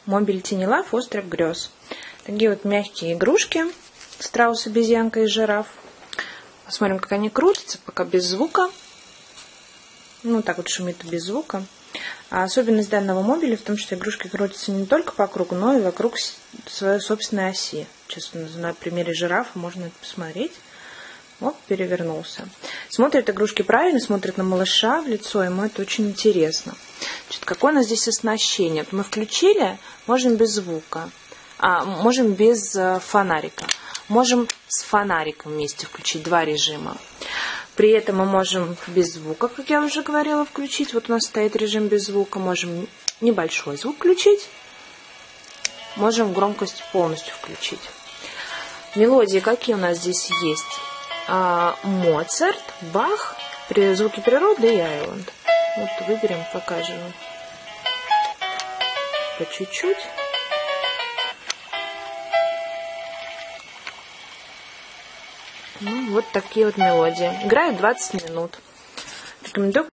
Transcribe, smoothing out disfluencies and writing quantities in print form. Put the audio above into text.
Мобиль Tiny Love, остров грез. Такие вот мягкие игрушки. Страус, обезьянка и жираф. Посмотрим, как они крутятся, пока без звука. Ну, так вот шумит без звука. А особенность данного мобиля в том, что игрушки крутятся не только по кругу, но и вокруг своей собственной оси. Сейчас на примере жирафа можно это посмотреть. Вот, перевернулся. Смотрят игрушки правильно, смотрят на малыша в лицо, ему это очень интересно. Значит, какое у нас здесь оснащение? Вот мы включили, можем без звука, можем без фонарика. Можем с фонариком вместе включить, два режима. При этом мы можем без звука, как я уже говорила, включить. Вот у нас стоит режим без звука. Можем небольшой звук включить. Можем громкость полностью включить. Мелодии какие у нас здесь есть? Моцарт, Бах, звуки природы и Айланд. Вот выберем, покажем по чуть-чуть. Ну, вот такие вот мелодии. Играют 20 минут. Рекомендую